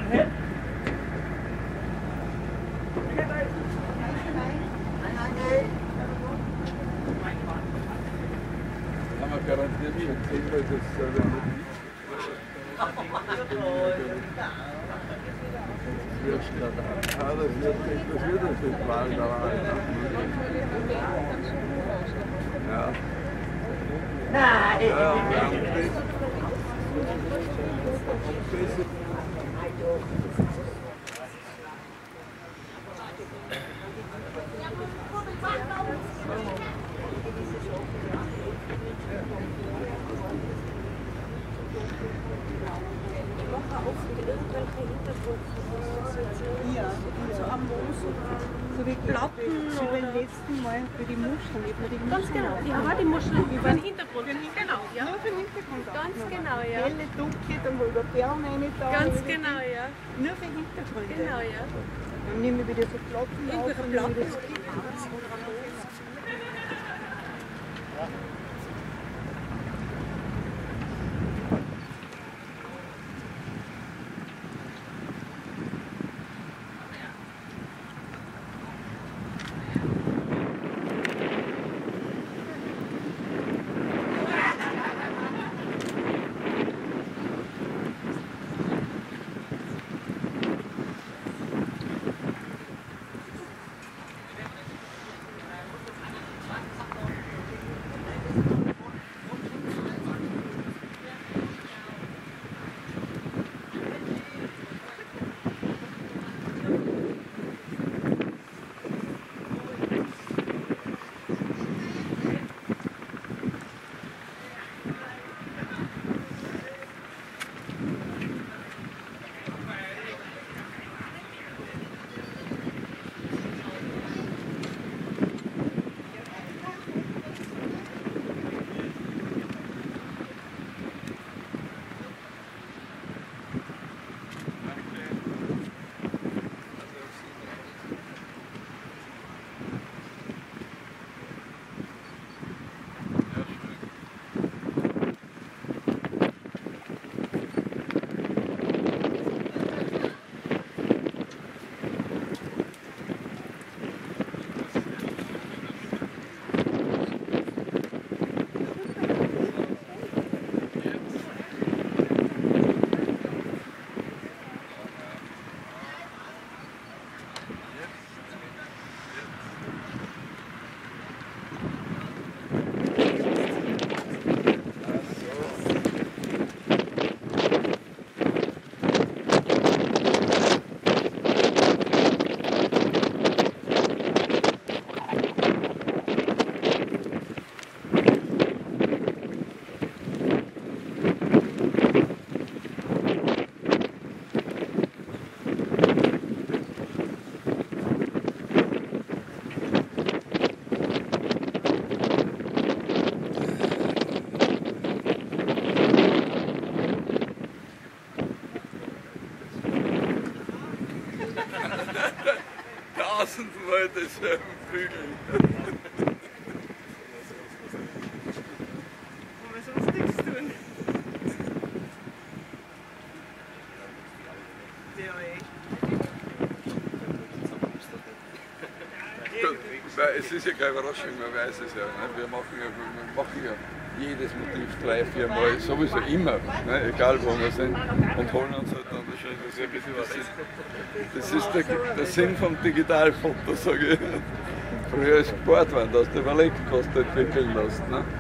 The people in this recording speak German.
Haben wir garantiert schon gesehen, weil das selber nicht das wird uns nicht bald, aber ja. Nein! Ja, So am Moos so wie Platten so beim letzten Mal für die Muscheln. Ganz genau, die haben auch die Muscheln für den Hintergrund. Genau, ja. Nur für den Hintergrund. Ganz genau, ja. Helle, dunkle, dann wo über Perlen rein da. Ganz genau, ja. Nur für Hintergründe. Genau, ja. Dann nehmen wir wieder so Platten auf. Irgendwelche Platten. Tausendmal dieselben Flügel. Wo wir sonst nichts tun. Es ist ja keine Überraschung, man weiß es ja. Ne? Wir machen ja jedes Motiv 3, 4 Mal, sowieso immer, ne? Egal wo wir sind, und holen uns halt dann das ist der Sinn vom Digitalfoto, sage ich. Früher ist gespart worden, dass du überlegt, was du entwickeln lässt. Ne?